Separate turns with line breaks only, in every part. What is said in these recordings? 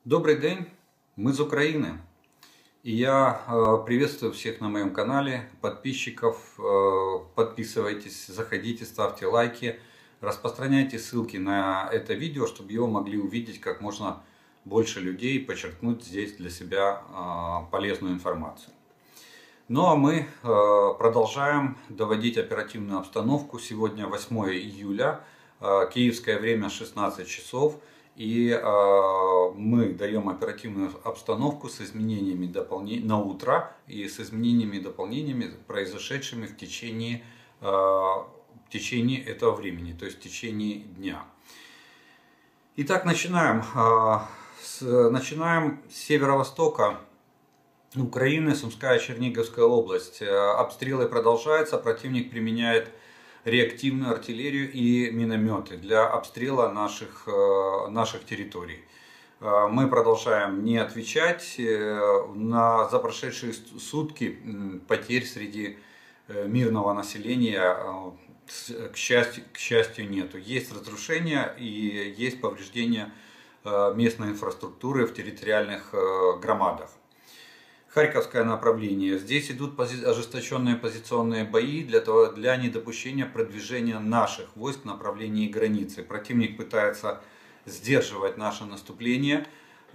Добрый день, мы из Украины. И я приветствую всех на моем канале, подписчиков. Подписывайтесь, заходите, ставьте лайки, распространяйте ссылки на это видео, чтобы его могли увидеть как можно больше людей и подчеркнуть здесь для себя полезную информацию. Ну а мы продолжаем доводить оперативную обстановку. Сегодня 8 июля, киевское время 16 часов. И мы даем оперативную обстановку с изменениями на утро и с изменениями и дополнениями, произошедшими в течение этого времени, то есть в течение дня. Итак, начинаем. Начинаем с северо-востока Украины, Сумская, Черниговская область. Обстрелы продолжаются, противник применяет реактивную артиллерию и минометы для обстрела наших территорий. Мы продолжаем не отвечать. За прошедшие сутки потерь среди мирного населения, к счастью, нету. Есть разрушения и есть повреждения местной инфраструктуры в территориальных громадах. Харьковское направление. Здесь идут ожесточенные позиционные бои для недопущения продвижения наших войск в направлении границы. Противник пытается сдерживать наше наступление.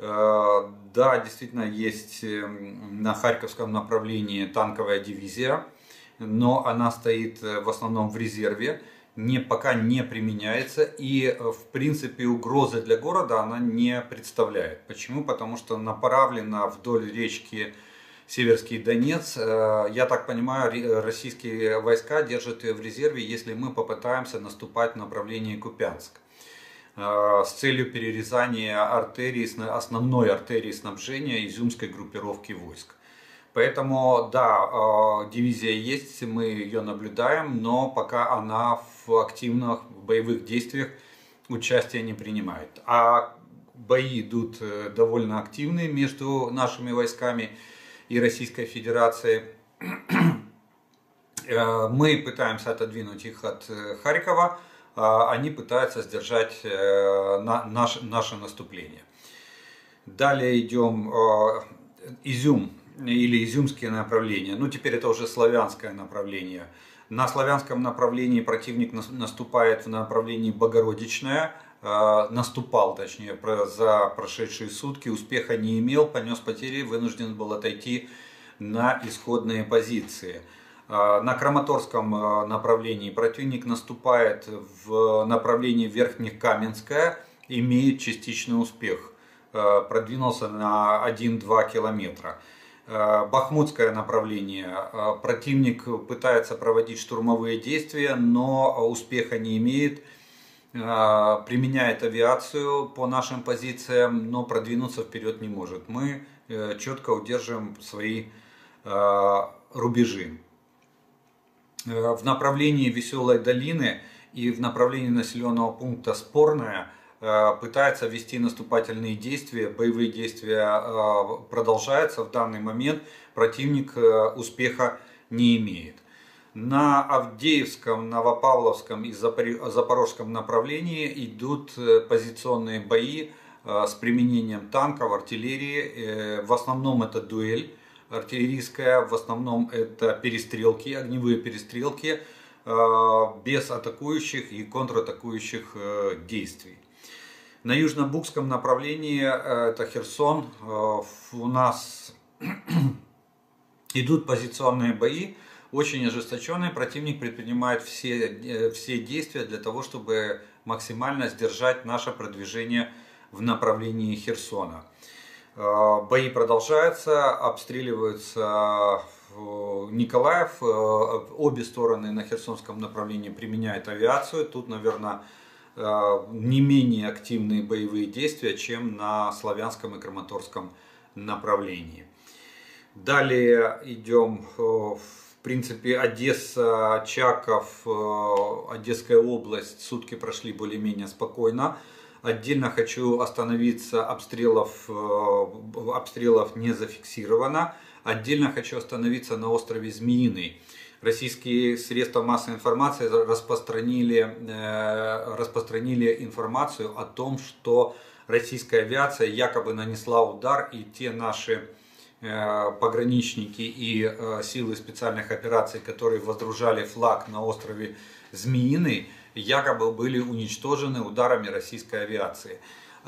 Да, действительно есть на Харьковском направлении танковая дивизия, но она стоит в основном в резерве, пока не применяется и в принципе угрозы для города она не представляет. Почему? Потому что направлена вдоль речки Северский Донец. Я так понимаю, российские войска держат ее в резерве, если мы попытаемся наступать в направлении Купянск с целью перерезания основной артерии снабжения изюмской группировки войск. Поэтому, да, дивизия есть, мы ее наблюдаем, но пока она в активных боевых действиях участия не принимает. А бои идут довольно активные между нашими войсками и Российской Федерацией. Мы пытаемся отодвинуть их от Харькова, они пытаются сдержать наше наступление. Далее идем Изюм или изюмские направления. Ну, теперь это уже славянское направление. На славянском направлении противник наступает в направлении Богородичное. Наступал, точнее, за прошедшие сутки, успеха не имел, понес потери, вынужден был отойти на исходные позиции. На Краматорском направлении противник наступает в направлении Верхнекаменское, имеет частичный успех, продвинулся на 1-2 километра. Бахмутское направление. Противник пытается проводить штурмовые действия, но успеха не имеет. Применяет авиацию по нашим позициям, но продвинуться вперед не может. Мы четко удерживаем свои рубежи. В направлении Веселой долины и в направлении населенного пункта Спорное пытается вести наступательные действия. Боевые действия продолжаются. В данный момент противник успеха не имеет. На Авдеевском, Новопавловском и Запорожском направлении идут позиционные бои с применением танков, артиллерии. В основном это дуэль артиллерийская, в основном это перестрелки, огневые перестрелки без атакующих и контратакующих действий. На Южно-Букском направлении, это Херсон, у нас идут позиционные бои. Очень ожесточенный, противник предпринимает все действия для того, чтобы максимально сдержать наше продвижение в направлении Херсона. Бои продолжаются, обстреливаются Николаев, обе стороны на Херсонском направлении применяют авиацию. Тут, наверное, не менее активные боевые действия, чем на Славянском и Краматорском направлении. Далее идем в принципе, Одесса, Чаков, Одесская область, сутки прошли более-менее спокойно. Отдельно хочу остановиться, обстрелов не зафиксировано. Отдельно хочу остановиться на острове Змеиный. Российские средства массовой информации распространили информацию о том, что российская авиация якобы нанесла удар, и те наши пограничники и силы специальных операций, которые воздружали флаг на острове Змеиный, якобы были уничтожены ударами российской авиации.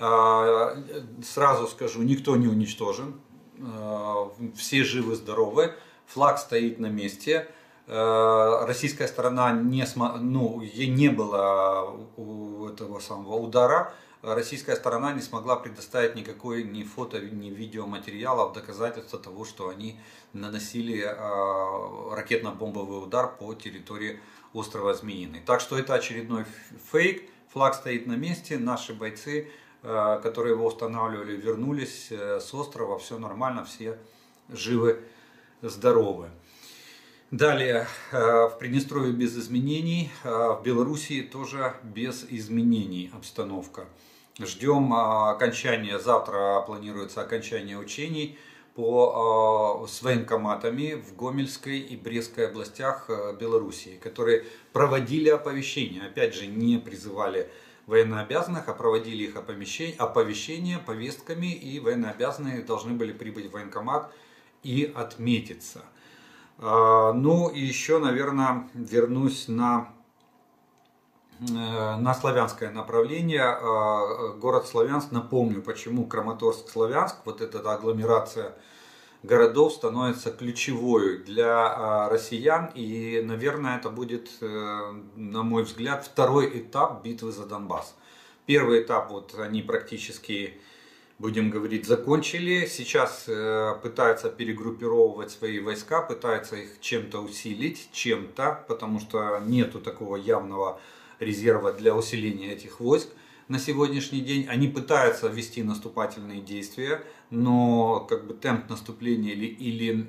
Сразу скажу, никто не уничтожен, все живы-здоровы, флаг стоит на месте. Российская сторона не было этого самого удара. Российская сторона не смогла предоставить никакой ни фото, ни видеоматериалов, доказательства того, что они наносили ракетно-бомбовый удар по территории острова Змеиный. Так что это очередной фейк. Флаг стоит на месте, наши бойцы, которые его устанавливали, вернулись с острова, все нормально, все живы, здоровы. Далее, в Приднестровье без изменений, в Белоруссии тоже без изменений обстановка. Ждем окончания, завтра планируется окончание учений с военкоматами в Гомельской и Брестской областях Белоруссии, которые проводили оповещения, опять же не призывали военнообязанных, а проводили их оповещения повестками, и военнообязанные должны были прибыть в военкомат и отметиться. Ну и еще, наверное, вернусь на славянское направление. Город Славянск, напомню, почему Краматорск-Славянск, вот эта агломерация городов становится ключевой для россиян. И, наверное, это будет, на мой взгляд, второй этап битвы за Донбасс. Первый этап, вот они практически, будем говорить, закончили. Сейчас пытаются перегруппировывать свои войска, пытаются их чем-то усилить, потому что нету такого явного резерва для усиления этих войск на сегодняшний день. Они пытаются вести наступательные действия, но темп наступления или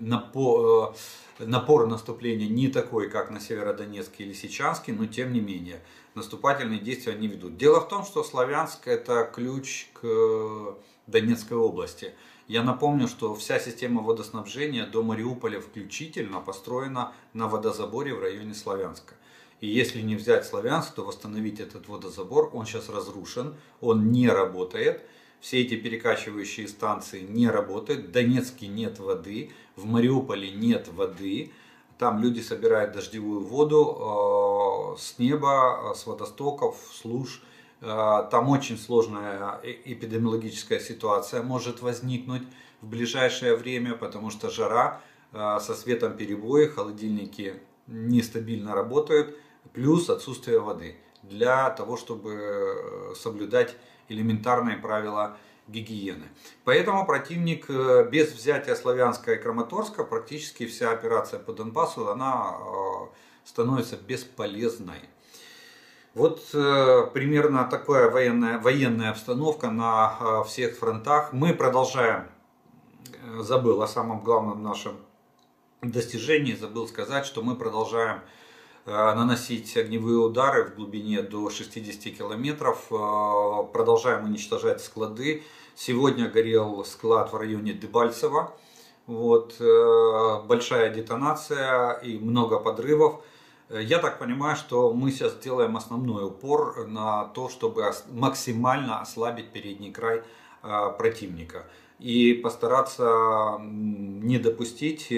напор наступления не такой, как на Северодонецке или Лисичанске, но тем не менее наступательные действия они ведут. Дело в том, что Славянск — это ключ к Донецкой области. Я напомню, что вся система водоснабжения до Мариуполя включительно построена на водозаборе в районе Славянска. И если не взять Славянск, то восстановить этот водозабор, он сейчас разрушен, он не работает. Все эти перекачивающие станции не работают. В Донецке нет воды, в Мариуполе нет воды. Там люди собирают дождевую воду с неба, с водостоков, с луж. Там очень сложная эпидемиологическая ситуация может возникнуть в ближайшее время, потому что жара, со светом перебои, холодильники нестабильно работают, плюс отсутствие воды для того, чтобы соблюдать элементарные правила гигиены. Поэтому противник без взятия Славянска и Краматорска, практически вся операция по Донбассу, она становится бесполезной. Вот примерно такая военная обстановка на всех фронтах. Мы продолжаем, забыл о самом главном нашем достижении, забыл сказать, что мы продолжаем наносить огневые удары в глубине до 60 километров, продолжаем уничтожать склады. Сегодня горел склад в районе Дебальцево, вот, большая детонация и много подрывов. Я так понимаю, что мы сейчас делаем основной упор на то, чтобы максимально ослабить передний край противника и постараться не допустить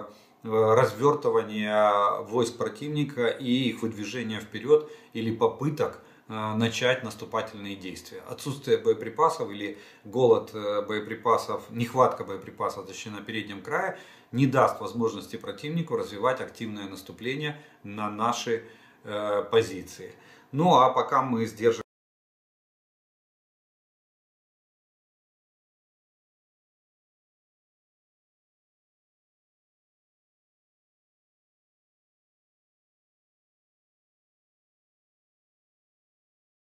развертывания войск противника и их выдвижения вперед или попыток начать наступательные действия. Отсутствие боеприпасов или голод боеприпасов, нехватка боеприпасов, точнее, на переднем крае не даст возможности противнику развивать активное наступление на наши позиции. Ну а пока мы сдерживаем